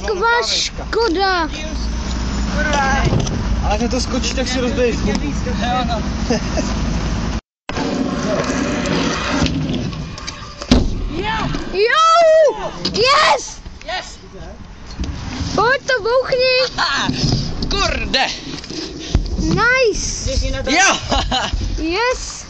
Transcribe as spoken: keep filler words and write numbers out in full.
taková škoda. Ale když to skočí, tak si rozbiješ. Jo! Yes! Yes! Pojď to bouchni! Kurde! Nice! Jo! Yes!